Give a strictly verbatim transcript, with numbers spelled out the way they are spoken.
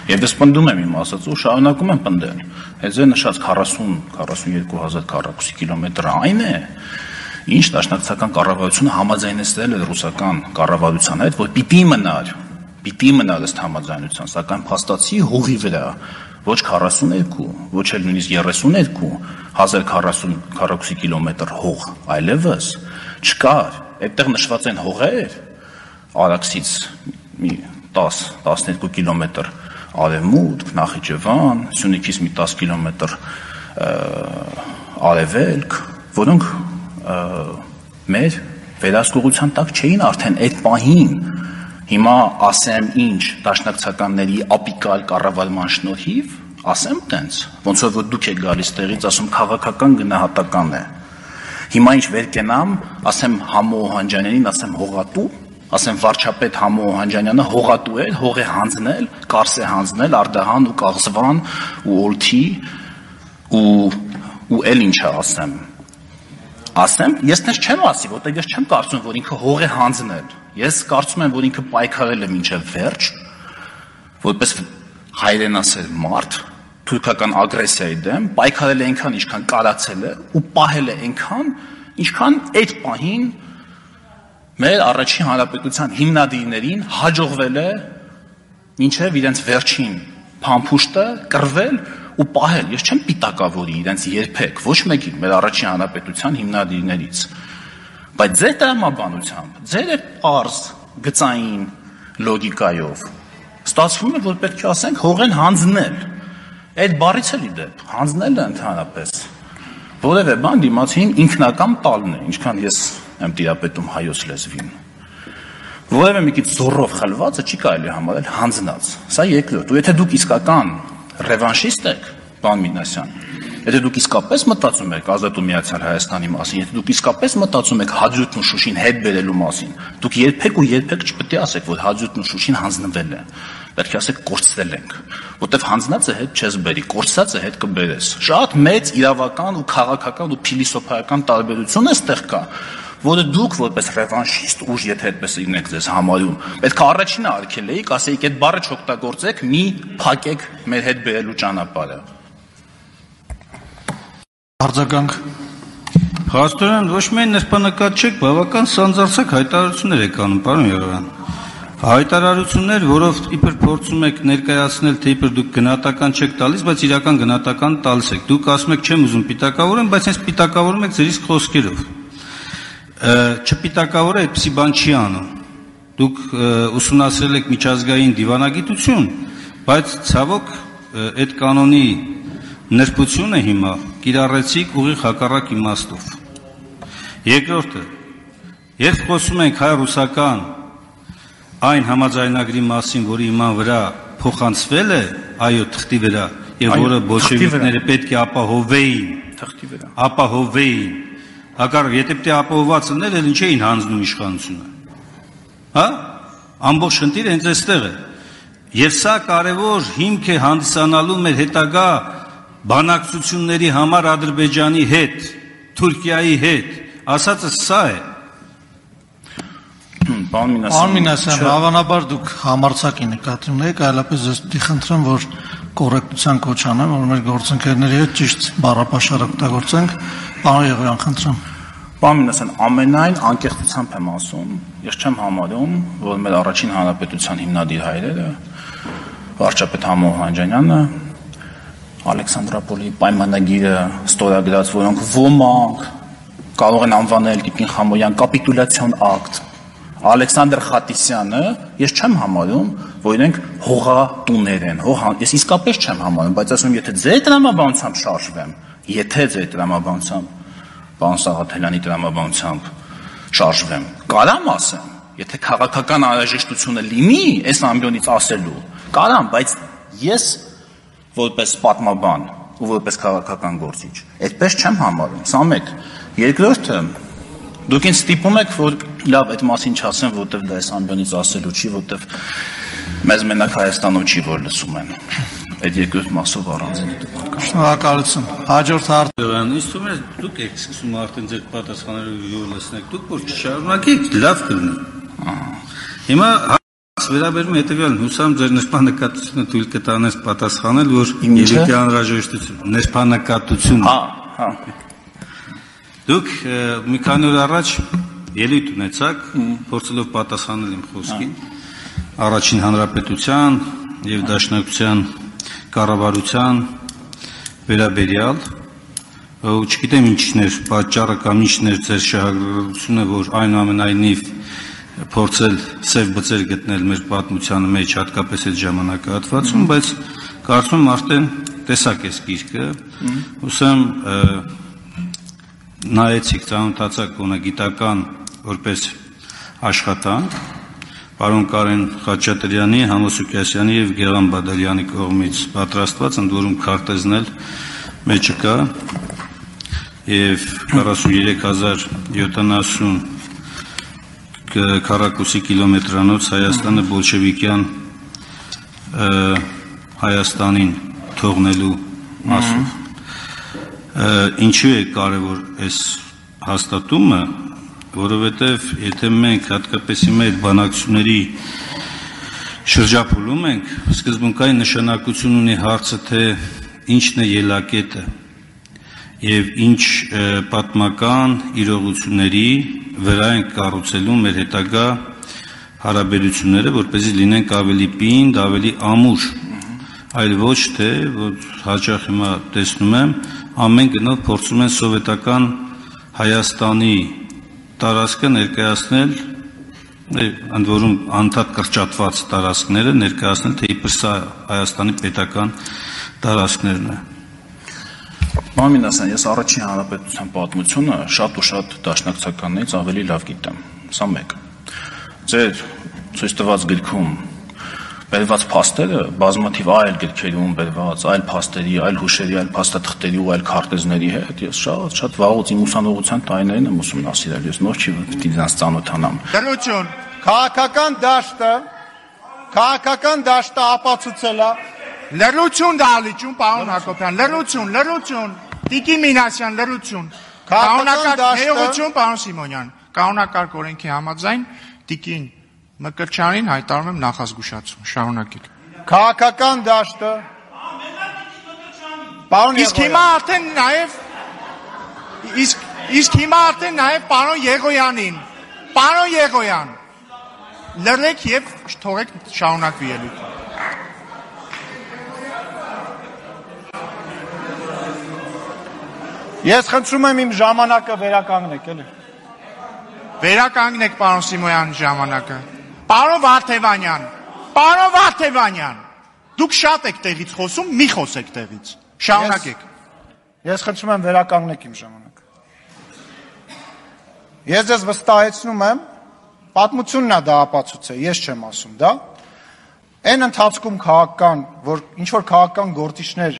Եվ ես պնդում եմ իմ ասած ու շարունակում եմ պնդել։ Այս է նշած քառասուն քառասունյոթ հազար քառակուսի կիլոմետրը այն է, ինչ դաշնակցական կառավարությունը համաձայնեցրել է ռուսական կառավարության հետ, որ պիտի մնար, պիտի մնար ըստ համաձայնության, սակայն փաստացի հողի վրա ոչ քառասունյոթ, ոչ էլ նույնիսկ երեսունյոթ հազար քառակուսի կիլոմետր հող, այլևս չկար, այդտեղ նշված են հողեր Արաքսից մի տաս տասներկու կիլոմետր արևմուտք, Նախիջևան, Սյունիքից մի տաս կիլոմետր արևելք, որոնք մեր վերահսկողության տակ չէին արդեն այդ պահին, հիմա ասեմ ինչ դաշնակցականների ապիկալ կառավարման շնորհիվ, ասեմ տենց, ոնց որ դուք եք գալիս տեղից, ասում քաղաքական գնահատական է, հիմա ինչ վեր կենամ, ասեմ Համո Օհանջյանյանին, ասեմ հողատու, ասեմ վարչապետ Համո Օհանջյանը հողատու էր, հող է հանձնել, կարս է հանձնել Արդահան ու Կաղզվան ու Օլթի ու ու էլ ինչա ասեմ։ Ասեմ, ես դες չեմ ասի, որտեղ ես չեմ կարծում, որ ինքը հող է հանձնել։ Ես կարծում եմ, որ ինքը պայքարել է մինչև վերջ, որպես հայրենասեր մարդ, թուրքական ագրեսիայի դեմ, պայքարել է այնքան, ինչքան կարացել է ու պահել է այնքան, ինչքան այդ պահին մեր առաջին հանրապետության հիմնադիրներին հաջողվել է մինչև իրենց վերջին փամփուշտը կռվել ու պահել։ Ես չեմ պիտակավորի իրենց երբեք, ոչ մեկին մեր առաջին հանրապետության հիմնադիրներից։ Բայց ձեր տրամաբանությամբ, ձեր պարզ գծային լոգիկայով ստացվում է, որ պետք է ասենք հողեն հանձնել։ Այդ բառից էլի դեպ, հանձնելը ընդհանրապես որևէ բան դիմացին ինքնական տալն է, ինչքան ես եմ տիրապետում հայոց լեզվին։ Որևէ մի քիչ զոռով խլվածը չի կարելի համարել հանձնած։ Սա երկրորդ։ Ու եթե դուք իսկական ռևանշիստ եք, պարոն Մինասյան, եթե դուք իսկապես մտածում եք Ազատ ու Միացյալ Հայաստանի մասին, եթե դուք իսկապես մտածում եք Հադրութն ու Շուշին հետ բերելու մասին, դուք երբեք ու երբեք չպետք է ասեք, որ Հադրութն ու Շուշին հանձնվել է։ Պետք է ասեք կորցրել ենք, որտեվ հանձնածը հետ չես բերի, կորցրածը հետ կբերես։ Շատ մեծ իրավական ու քաղաքական ու փիլիսոփայական տարբերություն է ստեղ կա, որը դուք որպես ռևանշիստ ուժ, եթե այդպես ինեք ձեզ համարում, պետք է առաջինը արգել էիք, ասեիք այդ բառը չօգտագործեք, մի փակեք մեր հետ բերելու ճանապարհը։ Արձագանք։ Փաստորեն ոչ միայն նրբանկատ չեք, բավական սանձարձակ հայտարարություններ եք անում, պարոն Եղոյան։ Հայտարարություններ, որով իբր փորձում եք ներկայացնել, թե իբր դուք գնահատական չեք տալիս, բայց իրական գնահատական տալիս եք։ Դուք ասում եք չեմ ուզում պիտակավորեմ, բայց հենց պիտակավորում եք ձեր իսկ խոսքերով։ Չպիտակավորը այդպիսի բան չի անում։ Դուք ուսումնասիրել եք միջազգային դիվանագիտություն, բայց ցավոք այդ կանոնի նրբությունը հիմա կիրառեցիք ուղիղ հակառակ իմաստով։ Երկրորդը, երբ խոսում ենք հայ-ռուսական այն համաձայնագրի մասին, որի իման վրա փոխանցվել է, այո, թղթի վրա, եւ որը բոլշևիկները պետք է ապահովեին, թղթի վրա, ապահովեին, հակառակ, եթե պետք է ապահովված լիներ, էլ ինչ էին հանձնում իշխանությունը։ Հա? Ամբողջ խնդիրը հենց այստեղ է։ Եվ սա կարևոր հիմք է հանդիսանալու մեր հետագա բանակցությունների համար Ադրբեջանի հետ, Թուրքիայի հետ, ասածը սա է։ Պարոն Մինասյան, հավանաբար դուք համարձակ նկատի ունեք, այլապես ես պիտի խնդրեմ, որ կոռեկտության կոչ անեմ, որ մեր գործընկերների հետ ճիշտ բառապաշար օգտագործենք։ Պարոն Եղոյան, խնդրեմ։ Պարոն Մինասյան, ամենայն անկեղծությամբ եմ ասում, ես չեմ համարում, որ մեր առաջին հանրապետության հիմնադիր հայրերը, վարչապետ Համո Օհանջյանը, Ալեքսանդրապոլի պայմանագիրը ստորագրած, որոնք ոմանք կարող են անվանել Տիկին Խամոյան կապիտուլյացիոն ակտ, Ալեքսանդր Խատիսյանը, ես չեմ համարում, որ իրենք հողատուներ են, հող, ես իսկապես չեմ համարում, բայց ասում, եթե ձեր տրամաբանությամբ շարժվեմ, եթե ձեր տրամաբանությամբ, պարոն Սաղաթելյանի տրամաբանությամբ շարժվեմ, կարամ ասեմ, եթե քաղաքական անհրաժեշտությունը լինի, այս ամբիոնից ասելու, կարամ, բայց ես որպես պատմաբան ու որպես քաղաքական գործիչ, այդպես չեմ համարում, սա մեկ, երկրորդը, դուք ինձ ստիպում եք, որ լավ այդ մասին չասեմ, որտեվ դա այս ամբիոնից ասելու չի, որտեվ մեզ մենակ Հայաստանում չի, որ լսում են։ Այդ երկրորդ մասով առանձին դեպքում։ Շնորհակալություն։ Հաջորդ հարցը։ Ինձ թվում է դուք եք սկսում արդեն ձեր պատասխանները յուր լսնեք, դուք որ չշարունակեք, լավ կլինի։ Հիմա Վերաբերում հետևյալն, հուսամ ձեր նշանակությունը թույլ կտանես պատասխանել, որ Ինչը? ելույթի անհրաժեշտություն, նշանակությունը։ Հա, հա։ Դուք ը, մի քանի օր առաջ ելույթ ունեցաք, փորձելով պատասխանել իմ խոսքին, առաջին հանրապետության եւ դաշնակցության կառավարության վերաբերյալ, ու չգիտեմ ինչն էր պատճառը կամ ինչն էր ձեր շահագրգռությունը, որ այնուամենայնիվ փորձել սև բծեր գտնել մեր պատմության մեջ, հատկապես այդ ժամանակահատվածում, բայց կարծում եմ արդեն տեսակ ես գիրքը, ուսեմ նայեցիք, ծանոթացաք գիտական որպես աշխատանք, պարոն Կարեն Խաչատրյանի, Համոս Սուքիասյանի եւ Գեղամ Բադալյանի կողմից պատրաստված, ընդ որում քարտեզնել մեջը կա եւ քառասունուերեք հազար յոթանասուն քառակուսի կիլոմետրանոց Հայաստանը բոլշևիկյան Հայաստանին թողնելու մասով։ Ինչու է կարևոր այս հաստատումը, որովհետև եթե մենք հատկապես իմ այդ բանակցությունների շրջափուլում ենք, սկզբունքային նշանակություն ունի հարցը, թե ինչն է ելակետը եւ ինչ պատմական իրողությունների վրա են կառուցելու մեր հետագա հարաբերությունները, որպեսզի լինենք ավելի պինդ, ավելի ամուր, այլ ոչ թե, որ հաճախ հիմա տեսնում եմ, ամեն գնով փորձում են սովետական Հայաստանի տարածքը ներկայացնել, ընդ որում անդադ կրճատված տարածքները ներկայացնել, թե իբր սա Հայաստանի պետական տարածքներն է։ Մամին ասեն, ես առաջին հանրապետության պատմությունը շատ ու շատ դաշնակցականներից ավելի լավ գիտեմ, սա մեկ։ Ձեր ցույց տված գրքում բերված փաստերը բազմաթիվ այլ գրքերում բերված, այլ փաստերի, այլ հուշերի, այլ փաստաթղթերի ու այլ քարտեզների հետ ես շատ շատ վաղուց իմ ուսանողության տարիներին եմ ուսումնասիրել, ես նոր չի պիտի դրանց ծանոթանամ։ Լրություն, քաղաքական դաշտը, քաղաքական դաշտը ապացուցել է լրություն դալիճուն, պարոն Հակոբյան, լրություն, լրություն, Տիկին Մինասյան, լրություն, Քաղաքական դաշտը- ներողություն, պարոն Սիմոնյան, կանոնակարգ օրենքի համաձայն Տիկին Մկրտչյանին հայտարարում եմ նախազգուշացում, շարունակեք։ Քաղաքական դաշտը Պարոն Իսկ հիմա արդեն նաև իսկ իսկ հիմա արդեն նաև պարոն Եղոյանին, պարոն Եղոյան, լրեք եւ թողեք շարունակվի ելույթը։ Ես խնդրում եմ իմ ժամանակը վերականգնեք, էլի։ Վերականգնեք պարոն Սիմոնյան ժամանակը։ Պարոն Վարդևանյան, պարոն Վարդևանյան, դուք շատ եք տեղից խոսում, մի խոսեք տեղից։ Շարունակեք։ Ես խնդրում եմ վերականգնեք իմ ժամանակը։ Ես ձեզ վստահեցնում եմ, պատմությունն է դա ապացուցել, ես չեմ ասում դա։ Այն ընթացքում քաղաքական, որ ինչ որ քաղաքական գործիչներ